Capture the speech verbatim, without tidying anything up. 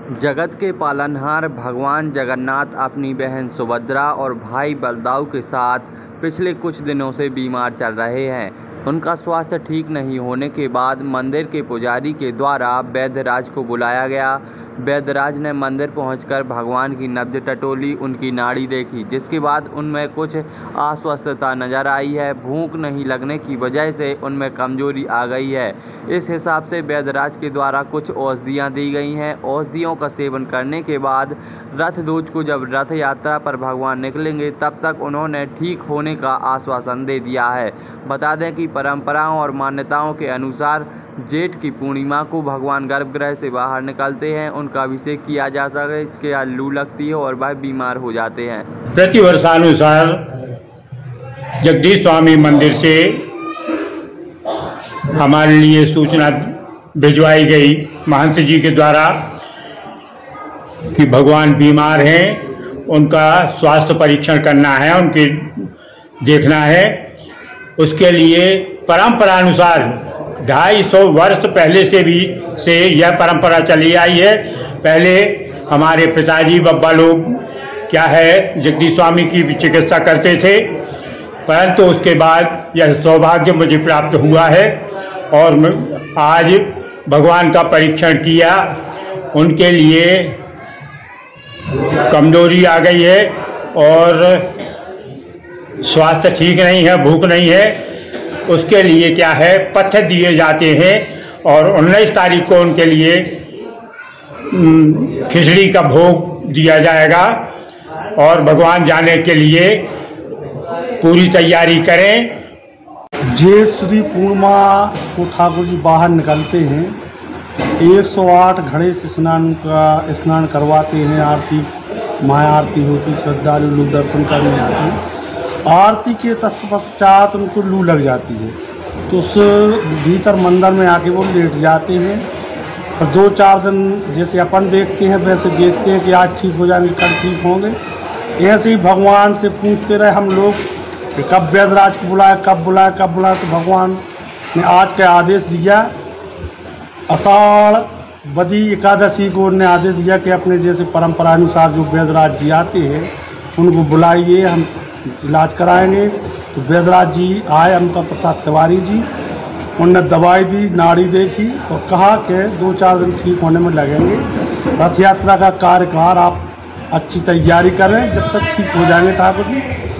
जगत के पालनहार भगवान जगन्नाथ अपनी बहन सुभद्रा और भाई बलदाऊ के साथ पिछले कुछ दिनों से बीमार चल रहे हैं। उनका स्वास्थ्य ठीक नहीं होने के बाद मंदिर के पुजारी के द्वारा वैद्यराज को बुलाया गया। वैद्यराज ने मंदिर पहुंचकर भगवान की नब्ज टटोली, उनकी नाड़ी देखी, जिसके बाद उनमें कुछ अस्वस्थता नजर आई है। भूख नहीं लगने की वजह से उनमें कमजोरी आ गई है। इस हिसाब से वैद्यराज के द्वारा कुछ औषधियाँ दी गई हैं। औषधियों का सेवन करने के बाद रथ ध्वज को जब रथ यात्रा पर भगवान निकलेंगे तब तक उन्होंने ठीक होने का आश्वासन दे दिया है। बता दें कि परंपराओं और मान्यताओं के अनुसार जेठ की पूर्णिमा को भगवान गर्भगृह से बाहर निकलते हैं, उनका अभिषेक किया जा सके, इसके बाद लू लगती है और वह बीमार हो जाते हैं। प्रतिवर्षानुसार जगदीश स्वामी मंदिर से हमारे लिए सूचना भिजवाई गई महंत जी के द्वारा कि भगवान बीमार हैं, उनका स्वास्थ्य परीक्षण करना है, उनके देखना है। उसके लिए परंपरानुसार ढाई सौ वर्ष पहले से भी से यह परंपरा चली आई है। पहले हमारे पिताजी बब्बा लोग क्या है जगदीश स्वामी की चिकित्सा करते थे, परंतु उसके बाद यह सौभाग्य मुझे प्राप्त हुआ है और आज भगवान का परीक्षण किया। उनके लिए कमजोरी आ गई है और स्वास्थ्य ठीक नहीं है, भूख नहीं है। उसके लिए क्या है पथ्य दिए जाते हैं और उन्नीस तारीख को उनके लिए खिचड़ी का भोग दिया जाएगा और भगवान जाने के लिए पूरी तैयारी करें। जेठ श्री पूर्णिमा को ठाकुर जी बाहर निकलते हैं। एक सौ आठ घड़े से स्नान का स्नान करवाते हैं। आरती माया आरती होती, श्रद्धालु लोग दर्शन करने आते हैं। आरती के तत्पश्चात उनको लू लग जाती है तो उस भीतर मंदिर में आके वो लेट जाते हैं और दो चार दिन जैसे अपन देखते हैं वैसे देखते हैं कि आज ठीक हो जाएंगे, कल ठीक होंगे। ऐसे ही भगवान से पूछते रहे हम लोग कि कब वैद्यराज को बुलाया, कब बुलाया, कब बुलाया। तो भगवान ने आज का आदेश दिया, आषाढ़ बदी एकादशी को उन्होंने आदेश दिया कि अपने जैसे परंपरानुसार जो वैद्यराज जी आते हैं उनको बुलाइए, हम इलाज कराएंगे। तो वैद्यराज जी आए, अमृता प्रसाद तिवारी जी, उन्होंने दवाई दी, नाड़ी देखी और कहा कि दो चार दिन ठीक होने में लगेंगे। रथ यात्रा का कार्यभार आप अच्छी तैयारी करें, जब तक ठीक हो जाएंगे ठाकुर जी।